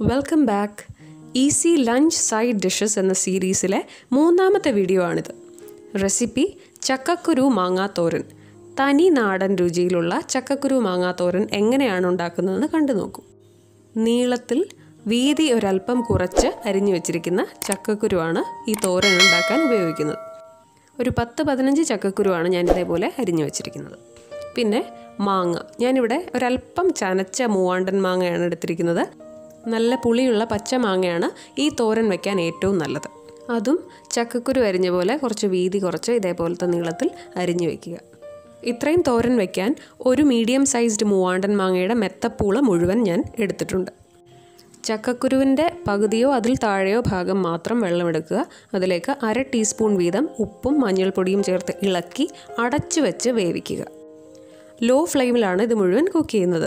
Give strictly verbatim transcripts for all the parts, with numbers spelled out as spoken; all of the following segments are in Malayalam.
Welcome back. Easy lunch side dishes എന്ന സീരീസിലെ മൂന്നാമത്തെ വീഡിയോ ആണിത്. റെസിപ്പി ചക്കക്കുരു മാങ്ങാ തോരൻ. തനി നാടൻ രുചിയിലുള്ള ചക്കക്കുരു മാങ്ങാ തോരൻ എങ്ങനെയാണ് ഉണ്ടാക്കുന്നതെന്ന് കണ്ടു നോക്കൂ. നീളത്തിൽ വീതി ഒരൽപ്പം കുറച്ച് അരിഞ്ഞു വെച്ചിരിക്കുന്ന ചക്കക്കുരുവാണ് ഈ തോരൻ ഉണ്ടാക്കാൻ ഉപയോഗിക്കുന്നത്. ഒരു പത്ത് പതിനഞ്ച് ചക്കക്കുരുവാണ് ഞാൻ ഇതേപോലെ അരിഞ്ഞു വെച്ചിരിക്കുന്നത്. പിന്നെ മാങ്ങ, ഞാനിവിടെ ഒരൽപ്പം ചനച്ച മൂവാണ്ടൻ മാങ്ങയാണ് എടുത്തിരിക്കുന്നത്. നല്ല പുളിയുള്ള പച്ച മാങ്ങയാണ് ഈ തോരൻ വയ്ക്കാൻ ഏറ്റവും നല്ലത്. അതും ചക്കക്കുരു അരിഞ്ഞ പോലെ കുറച്ച് വീതി കുറച്ച് ഇതേപോലത്തെ നീളത്തിൽ അരിഞ്ഞു വയ്ക്കുക. ഇത്രയും തോരൻ വയ്ക്കാൻ ഒരു മീഡിയം സൈസ്ഡ് മൂവാണ്ടൻ മാങ്ങയുടെ മെത്തപ്പൂള മുഴുവൻ ഞാൻ എടുത്തിട്ടുണ്ട്. ചക്കക്കുരുവിൻ്റെ പകുതിയോ അതിൽ താഴെയോ ഭാഗം മാത്രം വെള്ളമെടുക്കുക. അതിലേക്ക് അര ടീസ്പൂൺ വീതം ഉപ്പും മഞ്ഞൾപ്പൊടിയും ചേർത്ത് ഇളക്കി അടച്ചു വെച്ച് വേവിക്കുക. ലോ ഫ്ലെയിമിലാണ് ഇത് മുഴുവൻ കുക്ക് ചെയ്യുന്നത്.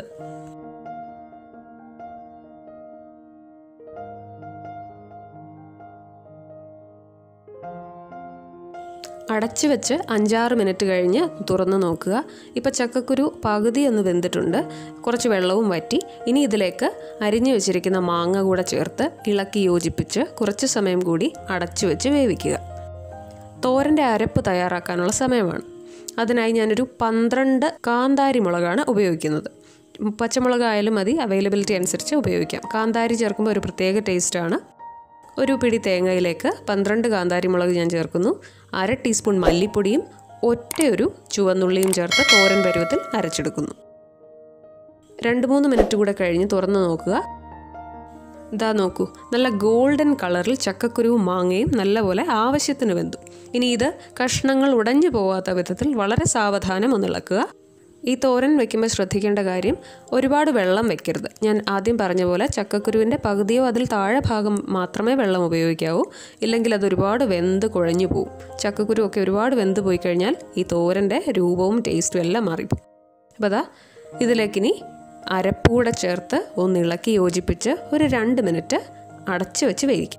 അടച്ചു വെച്ച് അഞ്ചാറ് മിനിറ്റ് കഴിഞ്ഞ് തുറന്ന് നോക്കുക. ഇപ്പോൾ ചക്കക്കുരു പകുതി ഒന്ന് വെന്തിട്ടുണ്ട്. കുറച്ച് വെള്ളവും വറ്റി. ഇനി ഇതിലേക്ക് അരിഞ്ഞു വെച്ചിരിക്കുന്ന മാങ്ങ കൂടെ ചേർത്ത് ഇളക്കി യോജിപ്പിച്ച് കുറച്ച് സമയം കൂടി അടച്ചു വെച്ച് വേവിക്കുക. തോരൻ്റെ അരപ്പ് തയ്യാറാക്കാനുള്ള സമയമാണ്. അതിനായി ഞാനൊരു പന്ത്രണ്ട് കാന്താരി മുളകാണ് ഉപയോഗിക്കുന്നത്. പച്ചമുളകായാലും മതി, അവൈലബിലിറ്റി അനുസരിച്ച് ഉപയോഗിക്കാം. കാന്താരി ചേർക്കുമ്പോൾ ഒരു പ്രത്യേക ടേസ്റ്റാണ്. ഒരു പിടി തേങ്ങയിലേക്ക് പന്ത്രണ്ട് കാന്താരി മുളക് ഞാൻ ചേർക്കുന്നു. അര ടീസ്പൂൺ മല്ലിപ്പൊടിയും ഒറ്റയൊരു ചുവന്നുള്ളിയും ചേർത്ത് തോരൻ പരുവത്തിൽ അരച്ചെടുക്കുന്നു. രണ്ട് മൂന്ന് മിനിറ്റ് കൂടെ കഴിഞ്ഞ് തുറന്ന് നോക്കുക. ഇതാ നോക്കൂ, നല്ല ഗോൾഡൻ കളറിൽ ചക്കക്കുരുവും മാങ്ങയും നല്ലപോലെ ആവശ്യത്തിന് വെന്തു. ഇനി ഇത് കഷ്ണങ്ങൾ ഉടഞ്ഞു പോകാത്ത വിധത്തിൽ വളരെ സാവധാനം ഒന്ന് ഇളക്കുക. ഈ തോരൻ വയ്ക്കുമ്പോൾ ശ്രദ്ധിക്കേണ്ട കാര്യം, ഒരുപാട് വെള്ളം വെക്കരുത്. ഞാൻ ആദ്യം പറഞ്ഞ പോലെ ചക്കക്കുരുവിൻ്റെ പകുതിയോ അതിൽ താഴെ ഭാഗം മാത്രമേ വെള്ളം ഉപയോഗിക്കാവൂ. ഇല്ലെങ്കിൽ അത് ഒരുപാട് വെന്ത് കുഴഞ്ഞു പോവും. ചക്കക്കുരു ഒക്കെ ഒരുപാട് വെന്ത് പോയി കഴിഞ്ഞാൽ ഈ തോരൻ്റെ രൂപവും ടേസ്റ്റും എല്ലാം മാറിപ്പോവും. അപ്പോൾ അതാ ഇതിലേക്കിനി അരപ്പൂടെ ചേർത്ത് ഒന്ന് ഇളക്കി യോജിപ്പിച്ച് ഒരു രണ്ട് മിനിറ്റ് അടച്ചു വെച്ച് വേവിക്കും.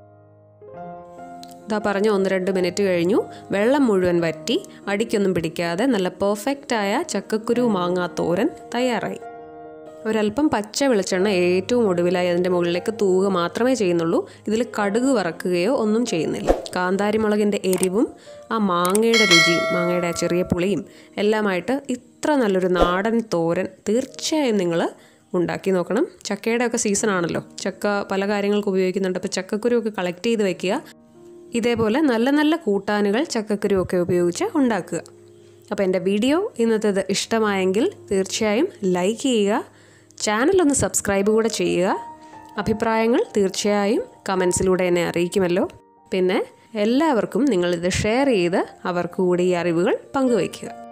ഇതാ പറഞ്ഞ ഒന്ന് രണ്ട് മിനിറ്റ് കഴിഞ്ഞു. വെള്ളം മുഴുവൻ വറ്റി അടിക്കൊന്നും പിടിക്കാതെ നല്ല പെർഫെക്റ്റായ ചക്കക്കുരു മാങ്ങാ തോരൻ തയ്യാറായി. ഒരല്പം പച്ച വെളിച്ചെണ്ണ ഏറ്റവും ഒടുവിലായി അതിൻ്റെ മുകളിലേക്ക് തൂവുക മാത്രമേ ചെയ്യുന്നുള്ളൂ. ഇതിൽ കടുക് വറക്കുകയോ ഒന്നും ചെയ്യുന്നില്ല. കാന്താരി മുളകിൻ്റെ എരിവും ആ മാങ്ങയുടെ രുചിയും മാങ്ങയുടെ ആ ചെറിയ പുളിയും എല്ലാമായിട്ട് ഇത്ര നല്ലൊരു നാടൻ തോരൻ തീർച്ചയായും നിങ്ങൾ ഉണ്ടാക്കി നോക്കണം. ചക്കയുടെ ഒക്കെ സീസൺ ആണല്ലോ, ചക്ക പല കാര്യങ്ങൾക്ക് ഉപയോഗിക്കുന്നുണ്ട്. അപ്പോൾ ചക്കക്കുരു ഒക്കെ കളക്ട് ചെയ്ത് വയ്ക്കുക. ഇതേപോലെ നല്ല നല്ല കൂട്ടാനുകൾ ചക്കക്കുരു ഒക്കെ ഉപയോഗിച്ച് ഉണ്ടാക്കുക. അപ്പോൾ എൻ്റെ വീഡിയോ ഇന്നത്തേത് ഇഷ്ടമായെങ്കിൽ തീർച്ചയായും ലൈക്ക് ചെയ്യുക, ചാനലൊന്ന് സബ്സ്ക്രൈബ് കൂടെ ചെയ്യുക. അഭിപ്രായങ്ങൾ തീർച്ചയായും കമൻസിലൂടെ എന്നെ അറിയിക്കുമല്ലോ. പിന്നെ എല്ലാവർക്കും നിങ്ങളിത് ഷെയർ ചെയ്ത് അവർക്ക് കൂടി ഈ അറിവുകൾ പങ്കുവയ്ക്കുക.